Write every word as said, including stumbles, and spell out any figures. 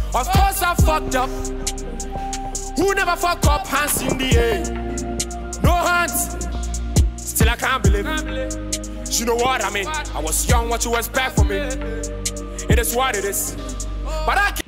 Of course I fucked up. Who never fuck up? Hands in the air. No hands. Still I can't believe it. You know what I mean? I was young, what you expect from me? It is what it is. But I can't